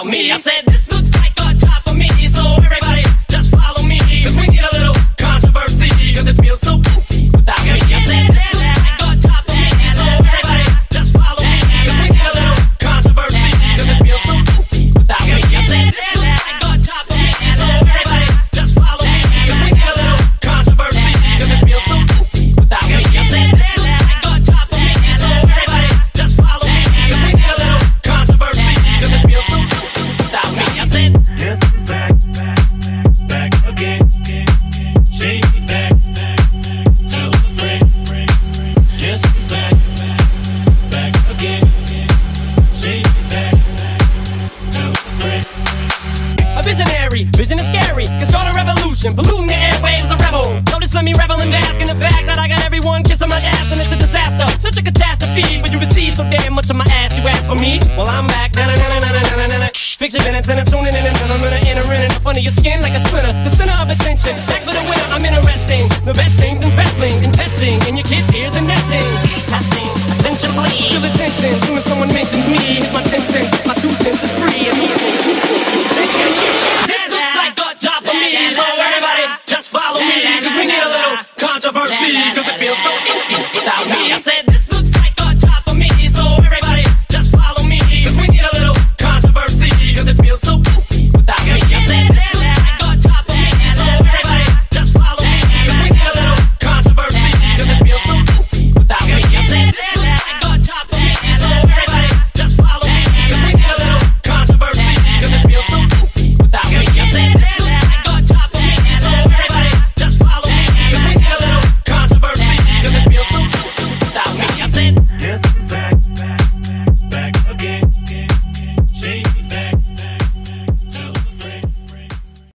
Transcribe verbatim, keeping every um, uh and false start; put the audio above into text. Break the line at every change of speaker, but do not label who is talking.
me. I said this looks like a job for me, so everybody just follow me, cause we need a little controversy, cause it feels so empty without me. I said this looks like a job for me, so everybody just follow me, cause we need a little controversy, cause it feels so empty without me. I said this looks like a job for me, so everybody just follow me, cause we need a little controversy, cause it feels so empty without me. I said this looks like a job for me, so everybody just follow me, cause we need a little controversy, cause it feels so empty without me. I said
yes, back, back, back again. She's back, tell a friend. Yes, back, back again. She's back, tell a friend.
a visionary, vision is scary, can start a revolution, polluting the airwaves, a rebel. Notice let me revel in bask in the fact that I got everyone kissing my ass, and it's a disaster, such a catastrophe for you to see so damn much of my ass. You ask for me, well I'm back. Na na na na na na na na. Fiction minutes and I'm tuning in and I'm gonna enter in and up under your skin like a splinter. The center of attention, back for the winner. I'm interesting, the best things in wrestling, investing in your kids' ears and nesting. Testing, attention please. Feel attention, soon as someone mentions me, here's my ten cents, my two cents is free and easy. This looks like a job for me, so everybody just follow me, cause we need a little controversy, cause it feels so empty without me. I said this